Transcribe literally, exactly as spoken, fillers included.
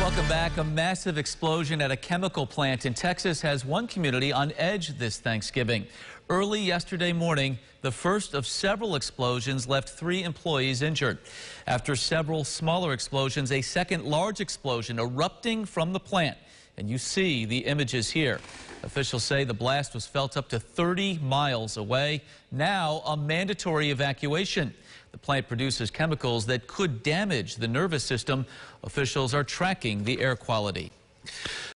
Welcome back. A massive explosion at a chemical plant in Texas has one community on edge this Thanksgiving. Early yesterday morning, the first of several explosions left three employees injured. After several smaller explosions, a second large explosion erupting from the plant. And you see the images here. Officials say the blast was felt up to thirty miles away. Now, a mandatory evacuation. The plant produces chemicals that could damage the nervous system. Officials are tracking the air quality.